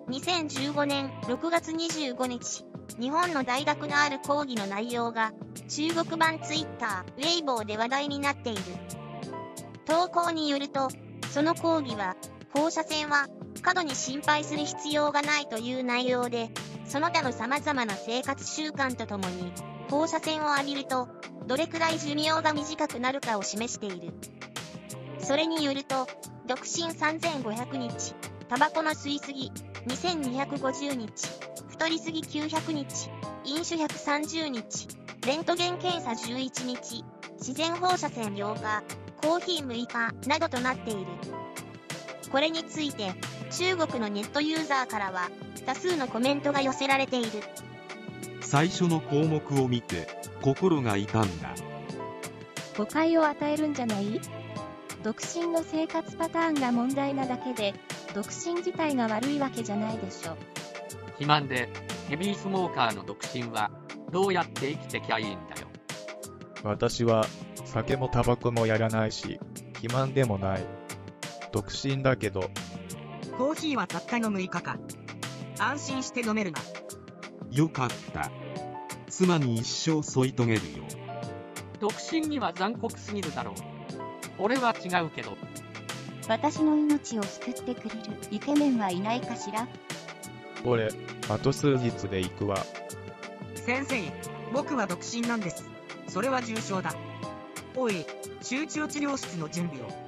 2015年6月25日、日本の大学のある講義の内容が中国版ツイッター、ウェイボーで話題になっている。投稿によると、その講義は、放射線は過度に心配する必要がないという内容で、その他の様々な生活習慣とともに、放射線を浴びると、どれくらい寿命が短くなるかを示している。それによると、独身3500日、タバコの吸いすぎ2250日、太りすぎ900日、飲酒130日、レントゲン検査11日、自然放射線8日、コーヒー6日などとなっている。これについて、中国のネットユーザーからは、多数のコメントが寄せられている。 最初の項目を見て、心が痛んだ。 誤解を与えるんじゃない？独身の生活パターンが問題なだけで、独身自体が悪いわけじゃないでしょ。 肥満でヘビースモーカーの独身はどうやって生きてきゃいいんだよ。 私は酒もタバコもやらないし、肥満でもない。独身だけど。 コーヒーはたったの6日か。安心して飲めるな。 よかった。妻に一生添い遂げるよ。 独身には残酷すぎるだろう。俺は違うけど。 私の命を救ってくれるイケメンはいないかしら？ 俺、あと数日で行くわ。 先生、僕は独身なんです。それは重症だ。おい、集中治療室の準備を。